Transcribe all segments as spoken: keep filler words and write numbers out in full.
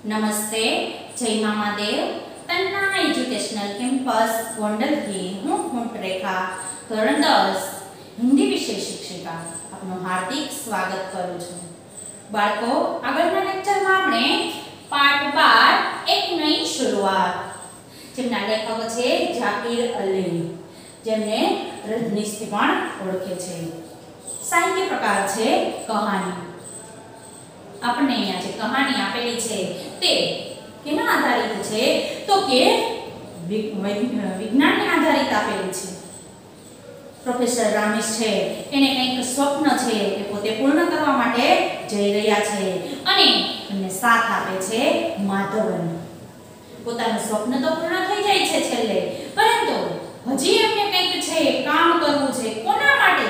નમસ્તે, જય Mamadev. Tanna educational campus ગોંડલથી હું હું રેખા ધોરણ દસ હિન્દી વિષય શિક્ષિકા આપનું હાર્દિક સ્વાગત કરું છું. બાળકો, આગળના લેક્ચરમાં આપણે પાઠ બાર એક નઈ શરૂઆત, જેમના લેખકો છે જાકીર અલી, જેમને રજનીશથી પણ ઓળખે છે. સાહિત્ય પ્રકાર છે કહાની. આપણે અહીંયા જે કહાની આપેલી છે તે કેના આધારિત છે તો કે વિજ્ઞાનને આધારિત આપેલી છે. પ્રોફેસર રામીસ છે એને કંઈક સ્વપ્ન છે એ પોતે પૂર્ણ કરવા માટે જઈ રહ્યા છે અને એમને સાથ આપે છે માધવન. પોતાનું સ્વપ્ન તો પૂર્ણ થઈ જાય છે છેલ્લે, પરંતુ હજી એમને કંઈક છે કામ કરવું છે. કોના માટે?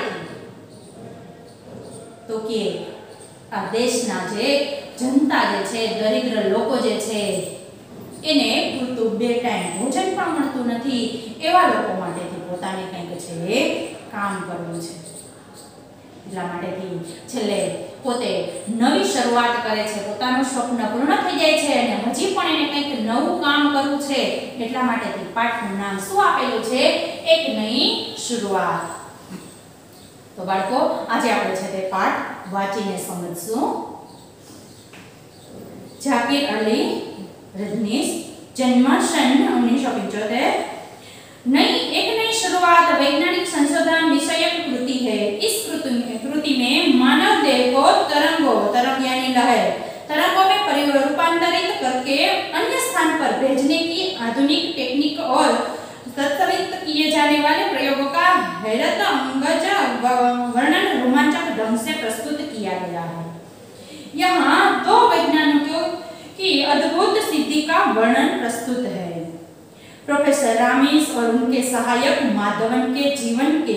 તો કે આ દેશના જે જનતા જે છે, દરિદ્ર લોકો જે છે, એને પૂરતું બે ટાઈમ ભોજન પણ મળતું નથી, એવા લોકો માટેથી પોતાને કંઈક છે કામ કરવું છે. એટલા માટેથી છેલ્લે પોતે નવી શરૂઆત કરે છે. પોતાનું સ્વપ્ન પૂર્ણ થઈ જાય છે અને હજી પણ એને કંઈક નવું કામ કરવું છે. એટલા માટેથી પાઠનું નામ શું આપેલું છે? એક નઈ શરૂઆત. તો બાળકો, આજે આપણે છે તે પાઠ વાંચીને સમજશું. जाकिर अली रजनीश, जन्म सन उन्नीस सौ पचहत्तर. नई एक नई शुरुआत वैज्ञानिक संशोधन विषयक कृति है. इस कृति में कृति में मानव देह को तरंगों तरंग यानी लहर तरंगों में परिवर्तनित करके अन्य स्थान पर भेजने की आधुनिक टेक्निक और तत्सवित किए जाने वाले प्रयोगों का हैरत अंगज वर्णन रोमांचक ढंग से प्रस्तुत किया गया है. यहाँ दो वैज्ञानिकों की अद्भुत सिद्धि का वर्णन प्रस्तुत है. प्रोफेसर रामीस और उनके सहायक माधवन के जीवन के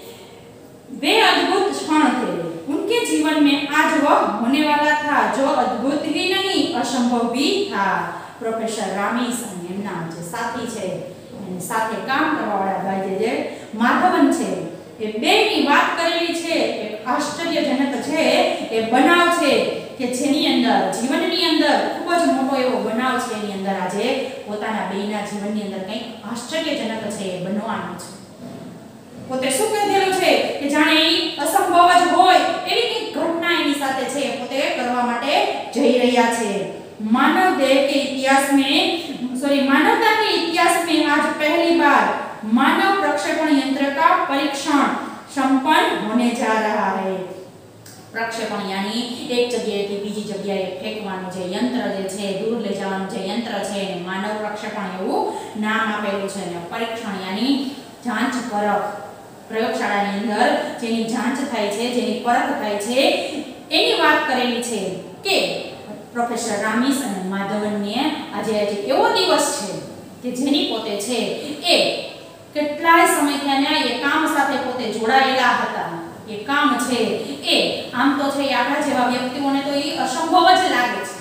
वे अद्भुत क्षण थे. उनके जीवन में आज वह होने वाला था जो अद्भुत ही नहीं असंभव भी था. प्रोफेसर रामीस અને એમના જે સાથી છે, એની સાથે કામ કરવાવાળા ભાઈ જે માધવન છે, એ બેની વાત કરેલી છે. એક આશ્ચર્યજનક છે એ બનાવ છે કે જેની અંદર જીવનની અંદર ખૂબ જ મોટો એવો બનાવ છે. એની અંદર આજે પોતાના બેના જીવનની અંદર કંઈક આશ્ચર્યજનક છે એ બનવાનું છે. પોતે શું કહેલું છે કે જાણે એ અસંભવ જ હોય એવી કંઈક ઘટના એની સાથે છે, પોતે કરવા માટે જઈ રહ્યા છે. मानव देह के इतिहास में सॉरी मानवता के इतिहास में आज पहली बार मानव प्रक्षेपण यंत्र का परीक्षण संपन्न होने जा रहा है. प्रक्षेपण यानी एक जगह बीजी जगह फेंकવાનું જે યંત્ર જે છે, દૂર લઈ જવાનું જે યંત્ર છે, એને માનવ પ્રક્ષેપણ એવું નામ આપેલું છે. અને પરીક્ષણ यानी જાંચ પરખ, પ્રયોગશાળાની અંદર જેની જાંચ થાય છે, જેની પરખ થાય છે, એની વાત કરેલી છે કે પ્રોફેસર રામીસ અને માધવનને આજે આજે એવો દિવસ છે કે જેની પોતે છે એ કેટલાય સમયથી એ કામ સાથે પોતે જોડાયેલા હતા. એ કામ છે એ આમ તો છે આપણા જેવા વ્યક્તિઓને તો એ અસંભવ જ લાગે છે,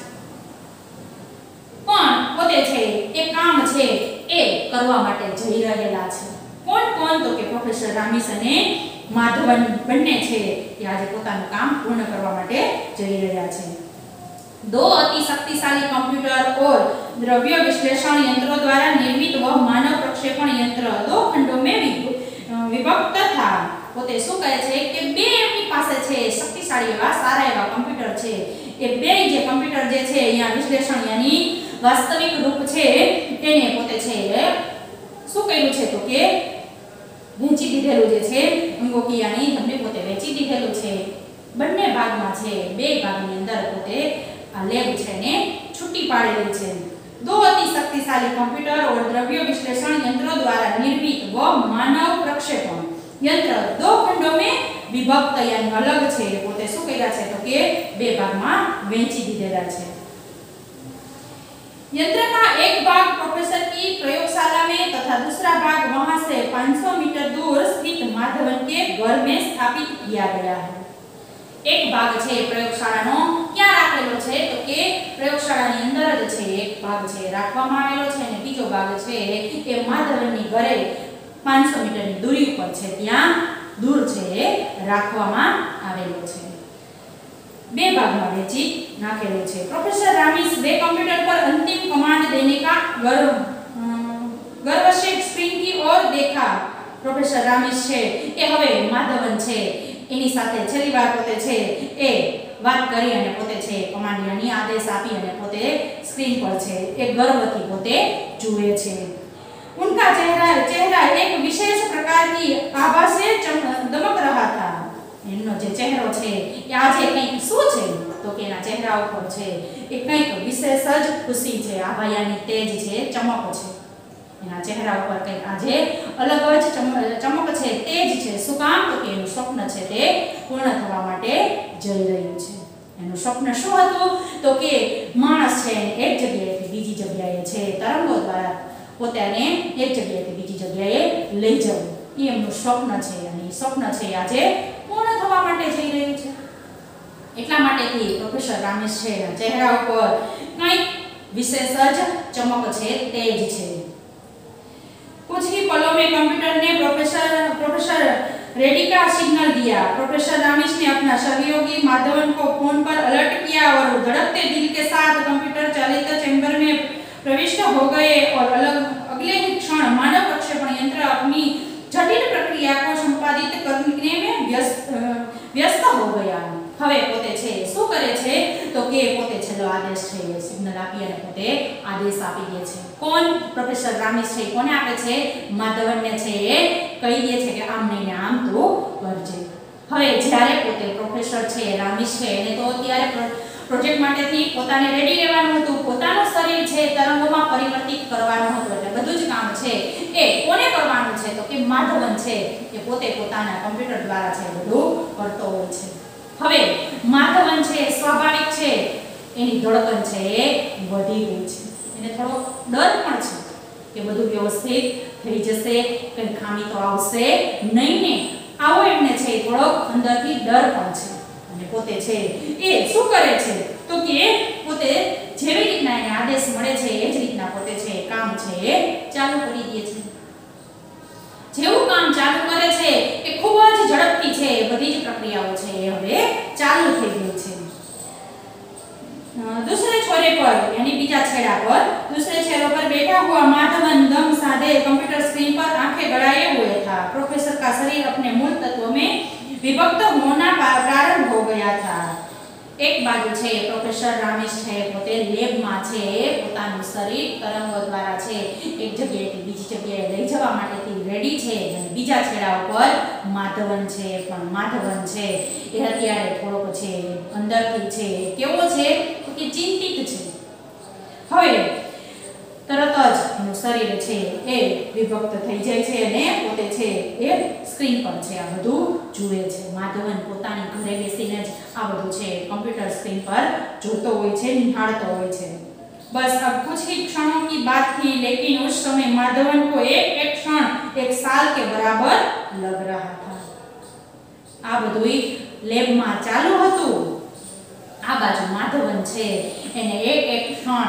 પણ પોતે છે એ કામ છે એ કરવા માટે જઈ રહેલા છે. કોણ કોણ? તો કે પ્રોફેસર રામીસ અને માધવન બંને છે એ આજે પોતાનું કામ પૂર્ણ કરવા માટે જઈ રહ્યા છે. दो अति शक्तिशाली कंप्यूटर और द्रव्य विश्लेषण यंत्रों द्वारा निर्मित वह मानव प्रक्षेपण यंत्र दो खंडों में विभक्त था. પોતે શું કહે છે કે બે એમની પાસે છે શક્તિશાળી એવા સારા એવા કમ્પ્યુટર છે. એ બે જે કમ્પ્યુટર જે છે અહીંયા વિશ્લેષણ यानी વાસ્તવિક રૂપ છે તેને પોતે છે શું કર્યું છે તો કે વેચી દીધેલું જે છે અંગો કે यानी તમને પોતે વેચી દીધેલું છે. બંને ભાગમાં છે, બે ભાગની અંદર પોતે આ લેબ છે ને છૂટી પાડેલી છે. दो अति शक्तिशाली कंप्यूटर और द्रव्य विश्लेषण यंत्रों द्वारा निर्मित व मानव प्रक्षेपण यंत्र दो खंडों में विभक्त यानी अलग છે. પોતે શું કર્યા છે તો કે બે ભાગમાં વહેંચી દીધેલા છે. यंत्र का एक भाग प्रोफेसर की प्रयोगशाला में तथा दूसरा भाग वहां से पाँच सौ मीटर दूर स्थित माधवन के घर में स्थापित किया गया है. एक भाग છે પ્રયોગશાળાનો ક્યાં રાખેલો છે તો કે પ્રયોગશાળાની અંદર જ છે એક ભાગ છે રાખવામાં આવેલો છે અને બીજો ભાગ છે એ માધવનની ઘરે પાંચસો મીટરની દૂરી ઉપર છે ત્યાં દૂર છે રાખવામાં આવેલો છે. बे भाग में वहेंची नाखेलो छे। प्रोफेसर रामिस वे कंप्यूटर पर अंतिम कमांड देने का गर्व गर्व से स्क्रीन की ओर देखा। प्रोफेसर रामिस छे ए हवे माधवन छे एनी साथे छेल्ली वार पोते छे ए વાત કરી અને પોતે છે કમાન્ડરની આદેશ આપી અને પોતે સ્ક્રીન પર છે એ ગર્વથી પોતે જુએ છે। उनका चेहरा चेहरा एक विशेष प्रकार की आभा से दमक रहा था। એનો જે ચહેરો છે એ આજે કંઈક શું છે તો કે એના ચહેરા ઉપર છે એ કંઈક વિશેષ જ ખુશી છે, આભાયાની તેજ છે, ચમક છે। એના ચહેરા ઉપર કંઈક આજે અલગ જ ચમક છે, તેજ છે। શું કામ તો કે એનું સ્વપ્ન છે તે પૂર્ણ થવા માટે જઈ રહ્યું છે। એનું સ્વપ્ન શું હતું તો કે માણસ છે એક જગ્યાએથી બીજી જગ્યાએ છે તરંગો દ્વારા પોતાને એક જગ્યાએથી બીજી જગ્યાએ લઈ જવું એ એમનું સ્વપ્ન છે અને એ સ્વપ્ન છે આજે પૂર્ણ થવા માટે જઈ રહ્યું છે। એટલા માટેથી પ્રોફેસર રામિસ છે ચહેરા ઉપર કંઈક વિશેષ જ ચમક છે, તેજ છે। कुछ ही पलों में कंप्यूटर ने प्रोफेसर प्रोफेसर रेडी का सिग्नल दिया। प्रोफेसर रामिस ने अपना सहयोगी माधवन को फोन पर अलर्ट किया और धड़कते दिल के साथ कंप्यूटर चालित चैम्बर में प्रविष्ट हो गए और अलग अगले ही क्षण मानव प्रक्षेपण यंत्र अपनी जटिल प्रक्रिया को संपादित करने में व्यस्त व्यस्त हो गया। હવે પોતે છે શું કરે છે તો કે પોતે છેલ્લો આદેશ છે એ સિગ્નલ આપી અને પોતે આદેશ આપી દે છે। કોણ? પ્રોફેસર રામિસ છે કોને આપે છે? માધવનને છે એ કહી દે છે કે આમ નહીં ને આમ તો કરજે। હવે જ્યારે પોતે પ્રોફેસર છે રામિસ છે એને તો અત્યારે પ્રોજેક્ટ માટેથી પોતાને રેડી રહેવાનું હતું, પોતાનું શરીર છે તરંગોમાં પરિવર્તિત કરવાનું હતું, એટલે બધું જ કામ છે એ કોને કરવાનું છે તો કે માધવન છે એ પોતે પોતાના કમ્પ્યુટર દ્વારા છે બધું કરતો હોય છે। હવે માધવન છે સ્વાભાવિક છે એની ધડકન છે એ વધી ગઈ છે, એને થોડો ડર પણ છે કે બધું વ્યવસ્થિત થઈ જશે, કંઈ ખામી તો આવશે નહીં ને, આવો એમને છે થોડો અંદરથી ડર પણ છે। અને પોતે છે એ શું કરે છે તો કે પોતે જેવી રીતના એને આદેશ મળે છે એ જ રીતના પોતે છે કામ છે એ ચાલુ કરી દે છે। જેવું કામ ચાલુ કરે છે એ ખૂબ જ ઝડપથી છે બધી જ પ્રક્રિયાઓ છે એ હવે ચાલુ થઈ ગઈ છે। दूसरे छोरे पर यानी बीजा छेड़ा पर दूसरे छेड़े पर बैठा हुआ माधवन दम साधे कंप्यूटर स्क्रीन पर आंखें गड़ाए हुए था। प्रोफेसर का शरीर अपने मूल तत्वों में विभक्त होना प्रारंभ हो गया था। एक बाजू छे प्रोफेसर रामिस छे पोते लेब में छे पोतानुं शरीर तरंगो द्वारा छे एक जग्याएथी बीजी जग्याए लई जवा माटेथी रेडी छे अने बीजा छेड़ा पर माधवन छे पण माधवन छे ए अत्यारे थोड़ोक छे अंदरथी छे केवो छे तो के चिंतित छे। हवे तरत ज एनुं शरीर छे ए विभक्त थई जाय छे अने पोते छे ए स्क्रीन पर छे आ बधुं जुए छे। माधवन पोतानी घरे बेसीने ज आ बधुं छे कम्प्यूटर स्क्रीन पर जोतो होय छे, निहाळतो होय छे। बस अब कुछ ही क्षणों की बात थी, लेकिन उस समय माधवन को एक एक क्षण एक साल के बराबर लग रहा था। आ बधुं लेब में चालू हतुं, आ बाजू माधवन छे एने एक एक क्षण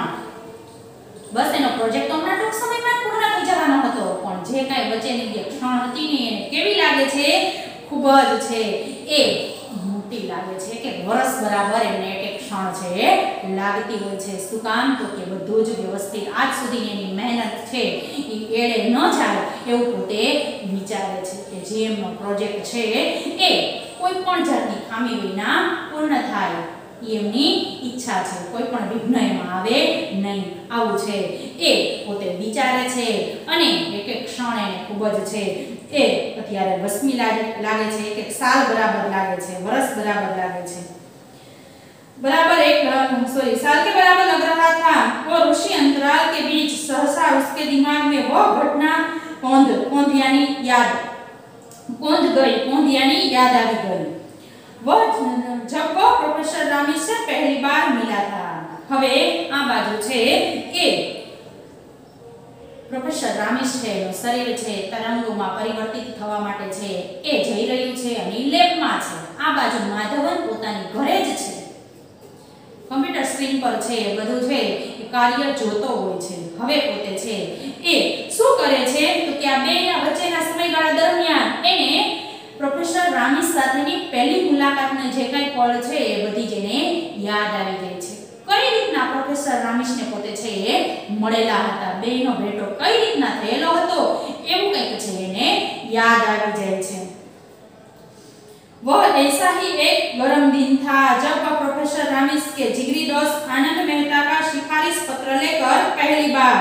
बस एनो प्रोजेक्ट तो हमणा टूंक समयमां पूर्ण थई जवानो हतो, पण जे काई वच्चेनी जे क्षण हती ने एने केवी लागे छे खूब ज छे ए मोटी लागे छे के वर्ष बराबर एने एक एक क्षण छे लागती होय छे। शुं काम तो के बधुं ज व्यवस्थित आज सुधी एनी मेहनत छे ई एड़े न जाय एवुं पोते विचारे छे के जे एमनो प्रोजेक्ट छे ए कोई पण जातनी खामी विना पूर्ण थाय ई एमनी इच्छा छे, कोई पण विघ्न एमां आवे नहीं, आवुं छे ए पोते विचारे छे। अने एक एक क्षण एने खूब ज छे ए अत्यारे वसमी लागे लागे छे, एक एक साल बराबर लागे छे, वर्ष बराबर लागे छे, बराबर एक सॉरी साल के बराबर लग रहा था। और उसी अंतराल के बीच सहसा उसके दिमाग में वो घटना कौंध कौंध यानी याद कौंध गई कौंध यानी याद आ गई, वो जब वो प्रोफेसर रामिस से पहली बार मिला था। हवे आ बाजू छे ए प्रोफेसर रामिस छे नो शरीर छे तरंगोमां परिवर्तित थवा माटे छे ए जई रह्युं छे अने लेबमां छे। आ बाजू माधवन पोतानी घरे ज छे, कम्प्यूटर स्क्रीन पर छे बधुं छे कार्य जोतो होय छे। हवे पोते छे ए शुं करे छे तो के आ बेना वच्चेना समयगाळा दरमियान एने प्रोफेसर राम રામીશ સાથેની પહેલી મુલાકાતનો જે કઈ પળ છે એ બધી જેને યાદ આવી જાય છે. કઈ રીતના પ્રોફેસર રામીશને પોતે છે એ મળેલા હતા, બેયનો ભેટો કઈ રીતના થયેલો હતો એવું કંઈક છે એને યાદ આવી જાય છે. वह ऐसा ही एक गर्म दिन था जब प्रोफेसर रामीश के जिगरी दोस्त आनंद मेहता का सिफारिश पत्र लेकर पहली बार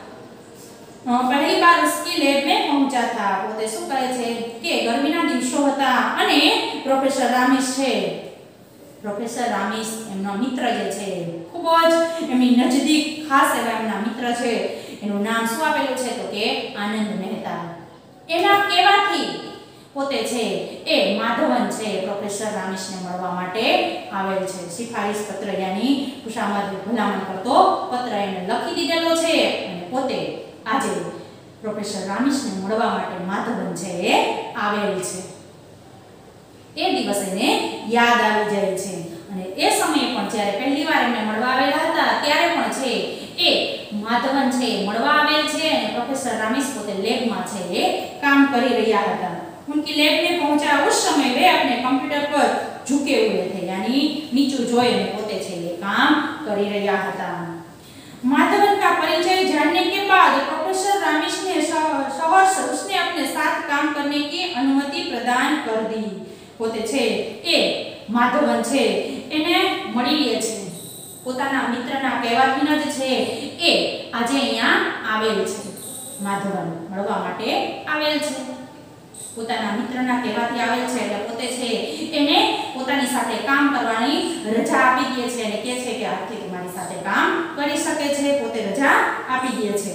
पहली बार उसकी लैब में पहुंचा था. પોતે શું કહે છે કે ગરમીના દિવસો હતા અને પ્રોફેસર રામીશ છે, પ્રોફેસર રામીશ એમનો મિત્ર જે છે, ખૂબ જ એમની નજદીક ખાસ એવા એમના મિત્ર છે. એનું નામ શું આપેલું છે તો કે આનંદ મહેતા. એના કહેવાથી પોતે છે એ માધવન છે પ્રોફેસર રામીશને મળવા માટે આવેલ છે. સિફારિશ પત્ર યાની ખુશામદ ભલામણ કરતો પત્ર એને લખી દીધેલો છે અને પોતે આજે પ્રોફેસર રામીશને મળવા માટે માધવન છે એ આવેલ છે. એ દિવસ એને યાદ આવી જાય છે અને એ સમયે પણ જ્યારે પહેલી વાર એમને મળવા આવેલા હતા ત્યારે પણ છે એ માધવન છે મળવા આવેલ છે અને પ્રોફેસર રામીશ પોતે લેબમાં છે એ કામ કરી રહ્યા હતા. उनकी लैब में पहुंचा उस समय वे अपने कंप्यूटर पर झुके हुए थे, यानी नीचू जोई અને પોતે છે એ કામ કરી રહ્યા હતા. माधवन का परिचय जानने के बाद प्रोफेसर रामीश ने सहर्ष उसने अपने साथ काम करने की अनुमति प्रदान कर दी. પોતે છે એ માધવન છે એને મળી લે છે, પોતાના મિત્રના કહેવાથી જ છે એ આજે અહીંયા આવેલ છે. માધવન મળવા માટે આવેલ છે, પોતાના મિત્રના કહેવાથી આવેલ છે એટલે પોતે છે એને પોતાની સાથે કામ કરવાની રજા આપી દે છે અને કહે છે કે આજથી તમારી સાથે કામ કરી શકે છે. પોતે રજા આપી દે છે,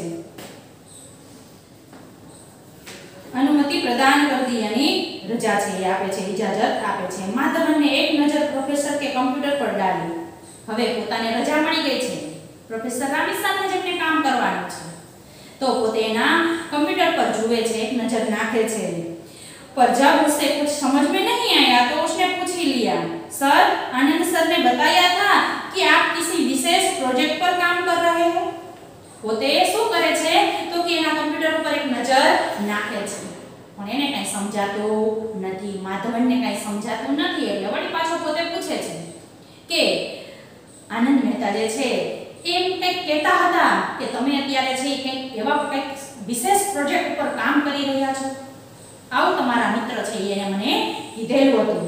अनुमति प्रदान कर दी यानी रजा છે એ આપે છે, इजाजत આપે છે. માધવન ને એક નજર પ્રોફેસર કે કમ્પ્યુટર પર ડાલી. હવે પોતાને રજા મળી ગઈ છે, પ્રોફેસર રામીશ સાથે જ એમને કામ કરવાનું છે તો પોતે એના કમ્પ્યુટર પર જુએ છે, એક નજર નાખે છે. पर जब उसे कुछ समझ में नहीं आया तो उसने पूछ ही लिया, सर आनंद सर ने बताया था कि आप किसी विशेष प्रोजेक्ट पर काम कर रहे हो. પોતે શું કરે છે તો કે એના કમ્પ્યુટર પર એક નજર નાખે છે પણ એને કઈ સમજાતું નથી, માધવનને કઈ સમજાતું નથી એટલે વળી પાછો પોતે પૂછે છે કે આનંદ મહેતા જે છે એમ કંઈક કહેતા હતા કે તમે અત્યારે છે કંઈક એવા કંઈક વિશેષ પ્રોજેક્ટ પર કામ કરી રહ્યા છો, આવું તમારા મિત્ર છે એને મને કીધેલું હતું.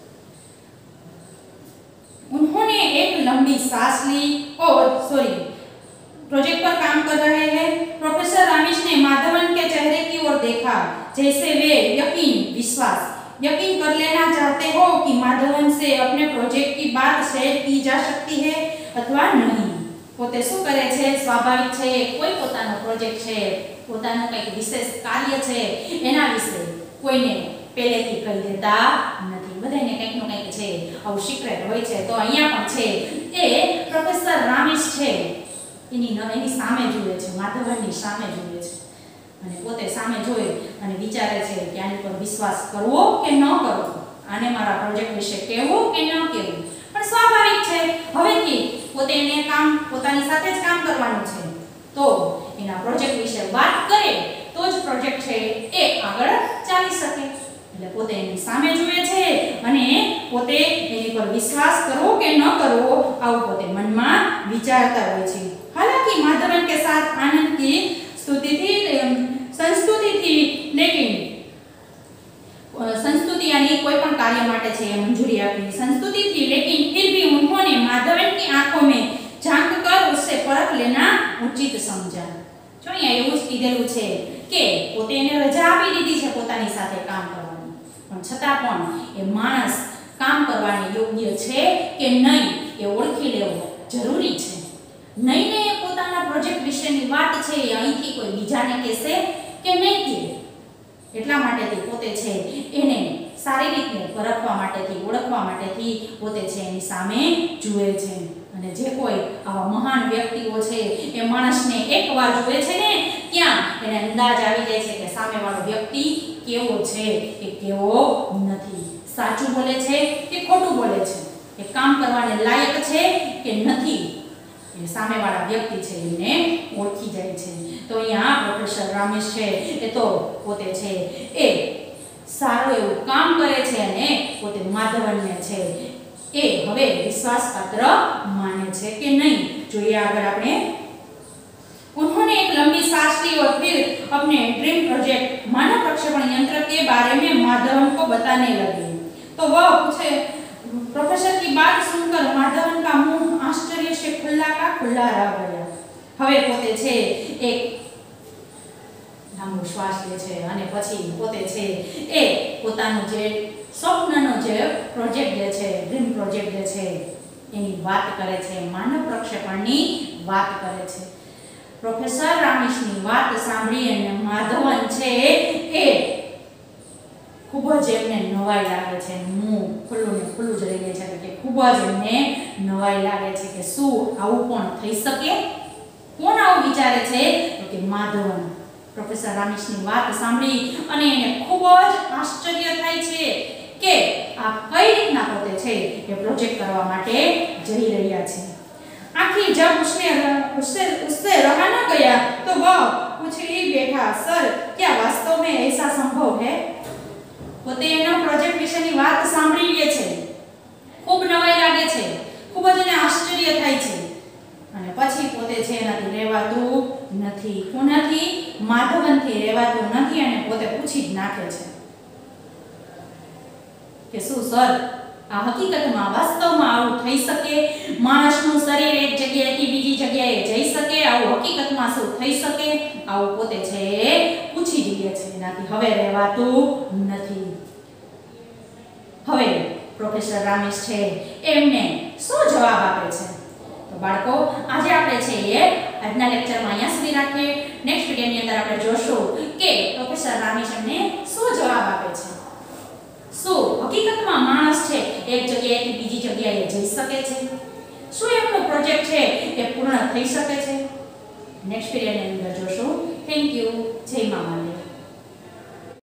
उन्होंने एक लंबी सांस ली और सॉरी प्रोजेक्ट पर काम कर रहे हैं. प्रोफेसर रामीश ने माधवन के चेहरे की ओर देखा जैसे वे यकीन विश्वास यकीन कर लेना चाहते हो कि माधवन से अपने प्रोजेक्ट की बात शेयर की जा सकती है अथवा नहीं. પોતે શું કરે છે, સ્વાભાવિક છે કોઈ પોતાનો પ્રોજેક્ટ છે, પોતાનું કંઈક વિશેષ કાર્ય છે એના વિશે કોઈને પહેલેથી કહી દેતા નથી, બધાને કંઈક નું કંઈક છે આવું સિક્રેટ હોય છે. તો અહીંયા પણ છે એ પ્રોફેસર રામીશ છે એની એની સામે જુએ છે, માધવનની સામે જુએ છે અને પોતે સામે જોઈ અને વિચારે છે કે આની પર વિશ્વાસ કરવો કે ન કરવો, આને મારા પ્રોજેક્ટ વિશે કહેવું કે ન કહેવું. પણ સ્વાભાવિક છે હવેથી પોતે એને કામ પોતાની સાથે જ કામ કરવાનું છે તો એના પ્રોજેક્ટ વિશે વાત કરે તો જ પ્રોજેક્ટ છે એ આગળ ચાલી શકે. એટલે પોતે એની સામે જુએ છે અને પોતે એની પર વિશ્વાસ કરવો કે ન કરવો આવું પોતે મનમાં વિચારતા હોય છે. हालांकि माधवन के साथ आनंद की स्तुति थी संस्तुति थी लेकिन संस्तुति यानी कोई पण कार्य માટે છે મંજૂરી આપી, संस्तुति थी लेकिन फिर भी उन्होंने माधवन की आंखों में झांक कर उससे परख लेना उचित समझा. જો અહીંયા એવું જ કીધેલું છે કે પોતે એને રજા આપી દીધી છે પોતાની સાથે કામ કરવાની, પણ છતાં પણ એ માણસ કામ કરવાની યોગ્ય છે કે નહીં એ ઓળખી લેવું જરૂરી છે. નહીં ને પોતાના પ્રોજેક્ટ વિશેની વાત છે એ અહીંથી કોઈ બીજાને કહેશે કે નહીં કહે, એટલા માટેથી પોતે છે એને સારી રીતે પરખવા માટેથી ઓળખવા માટેથી પોતે છે એની સામે જુએ છે. અને જે કોઈ આવા મહાન વ્યક્તિઓ છે એ માણસને એકવાર જુએ છે ને ત્યાં એને અંદાજ આવી જાય છે કે સામેવાળો વ્યક્તિ કેવો છે કે કેવો નથી, સાચું બોલે છે કે ખોટું બોલે છે, એ કામ કરવાને લાયક છે કે નથી, એ સામેવાળા વ્યક્તિ છે એને ઓળખી જાય છે. તો અહીંયા પ્રોફેસર રામેશ છે એ તો પોતે છે એ સારું એવું કામ કરે છે અને પોતે માધવનને છે એ હવે વિશ્વાસપાત્ર માને છે કે નહીં, જોઈએ આગળ આપણે। उन्होंने एक लंबी सांस ली और फिर अपने ड्रीम प्रोजेक्ट मानव प्रक्षेपण यंत्र के बारे में माधवन को बताने लगे। तो वह पूछे प्रोफेसर की बात सुनकर माधवन का मुंह आश्चर्य से खुला का खुला रह गया। હવે પોતે છે એક લાંબો શ્વાસ લે છે અને પછી પોતે છે એ પોતાનું જે સ્વપ્નનો જે પ્રોજેક્ટ જે છે ડ્રીમ પ્રોજેક્ટ જે છે એની વાત કરે છે, માનવ પ્રક્ષેપણની વાત કરે છે। પ્રોફેસર રામીશની વાત સાંભળી અને માધવન છે એ ખૂબ જ એમને નવાઈ લાગે છે, મું ખુલ્લું ને ખુલ્લું જ રહી જાય છે કે ખૂબ જ એમને નવાઈ લાગે છે કે શું આવું પણ થઈ શકે, કોણ આવું વિચારે છે, તો કે માધવન। પ્રોફેસર રામીશની વાત સાંભળી અને એને ખૂબ જ આશ્ચર્ય થાય છે કે આ કઈ રીતના પોતે છે એ પ્રોજેક્ટ કરવા માટે જઈ રહ્યા છે। आखिर जब उसने उससे उससे रहा न गया तो वह पूछ ही बैठा, सर क्या वास्तव में ऐसा संभव है? પોતે એનો પ્રોજેક્ટ વિશેની વાત સાંભળી લે છે, ખૂબ નવાઈ લાગે છે, ખૂબ જ એને આશ્ચર્ય થાય છે અને પછી પોતે છે એનાથી રહેવાતું નથી, કોનાથી? માધવનથી રહેવાતું નથી અને પોતે પૂછી જ નાખે છે કે શું સર આ હકીકતમાં વાસ્તવમાં આવું થઈ શકે? માણસનું શરીર એક જગ્યાએથી બીજી જગ્યાએ જઈ શકે? આવું હકીકતમાં શું થઈ શકે? આવું પોતે છે પૂછી જ લે છે, એનાથી હવે રહેવાતું નથી। હવે પ્રોફેસર રામીશ છે એમને શું જવાબ આપે છે? તો બાળકો આજે આપણે છે એ આજના લેક્ચરમાં અહીંયા સુધી રાખીએ। નેક્સ્ટ વિડિયોની અંદર આપણે જોશું કે પ્રોફેસર રામીશ એમને શું જવાબ આપે છે। શું હકીકતમાં માણસ છે એક જગ્યાએથી બીજી જગ્યાએ જઈ શકે છે? શું એમનો પ્રોજેક્ટ છે એ પૂર્ણ થઈ શકે છે? નેક્સ્ટ પીરિયડની અંદર જોશું। Thank you.